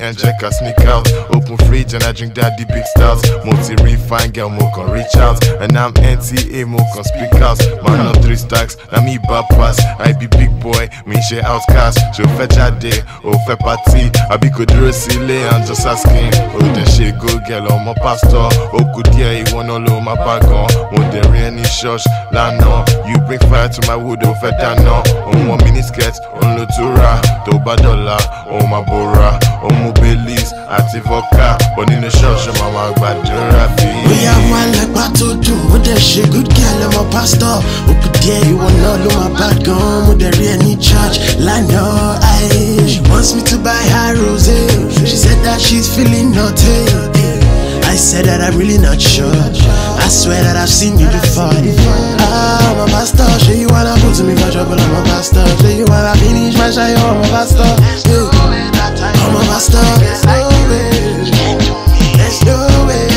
and check her sneak out. Open fridge and I drink daddy big stouts. Multi refine girl, mo can reach out. And I'm NTA, mo can speak out. Man of 3 stacks, na me bad pass. I be big boy, me share outcast. So fetch a day, oh fe party. I be kuduro silly and just asking. Oh then she go girl on my pastor. Oh good yeah, you wanna low my bag on. Oh there any church, la no. You bring fire to my wood, oh fe no. Oh 1 mini skirt, on lotura. Toba dollar, oh my bora. Oh my bellies, ati vodka. But in the church, mama gbadura fi. We have one like battle do. With that shit, good girl, I'm a pastor. Oh good yeah, you wanna low my bad gun. With there any church, la no. She wants me to buy her rose. She said that she's feeling naughty. I said that I'm really not sure. I swear that I've seen you before. I'm a pastor. Show you wanna put me for trouble. I'm a pastor. Show you wanna finish my show. I'm a pastor. I'm a pastor. Let's do it. Let's do it.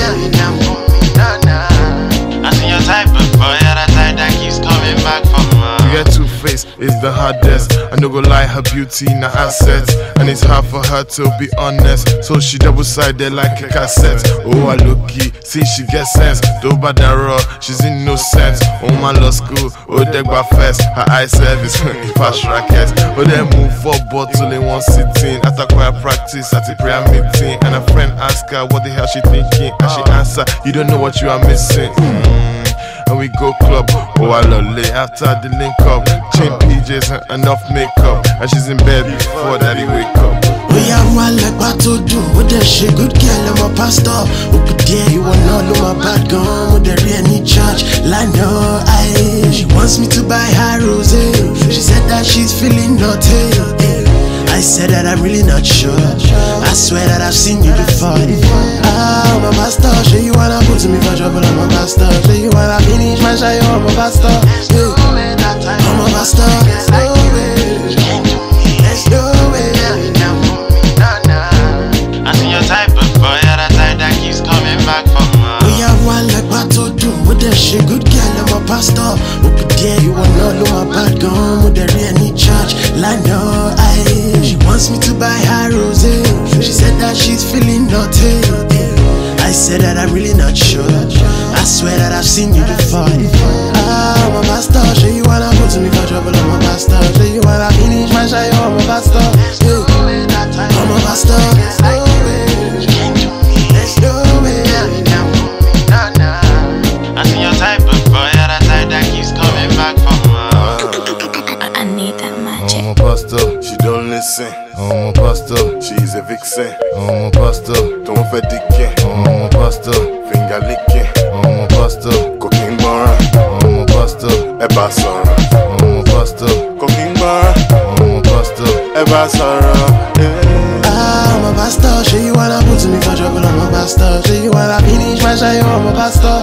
I see your type of boy, that type that keeps coming back for more. To get two-faced is the hardest. I no go lie, her beauty na assets. And it's hard for her to be honest. So she double-sided like a cassette. Oh, I look-y, see she get sense. Though bad and raw, she's innocent. Oh, my law school, oh, degba fest. Her eye service, fast rackets. But then move for bottle in one sitting. At a choir practice, at a prayer meeting. And a friend ask her what the hell she thinking. And she answer, you don't know what you are missing. And we go club, oh I love late after the link up. Chain PJs and enough makeup. And she's in bed before daddy wake up. We have one like battle do. With that shit, good girl, I'm a pastor. Oh good yeah, you wanna know my bad gun. With there any church, la no. She wants me to buy her rose. She said that she's feeling naughty. I said that I'm really not sure. I swear that I've seen you before. I'm a pastor. Show you wanna put me for trouble. I'm a pastor. Show you wanna finish my show. I'm a pastor. I'm a pastor. Let's do it. Let's do it. I see your type of boy, that type that keeps coming back for more. We have one like battle do. With that shit, good girl, I'm a pastor. Oh good yeah, you wanna know my bad gun. With there any church, la no. She wants me to buy her rose. She said that she's feeling naughty. I said that I'm really not sure. I swear that I've seen you before. I'm a pastor. Show you wanna put me for trouble. I'm a pastor. Show you wanna finish my show. I'm a pastor. I'm a pastor. Let's do it. Let's do it. I see your type of boy, that type that keeps coming back for more. I need that magic. I'm a pastor, she don't listen. I'm a pastor, she's a vixen. I'm a pastor, don't fed dick. I'm a pastor, finger licking. I'm a pastor, cooking bar. I'm a pastor, eba sorrow. I'm a pastor, cooking bar. I'm a pastor, eba sorrow. I'm a pastor. Show you wanna put me for trouble. I'm a pastor. Show you wanna finish my show. I'm a pastor.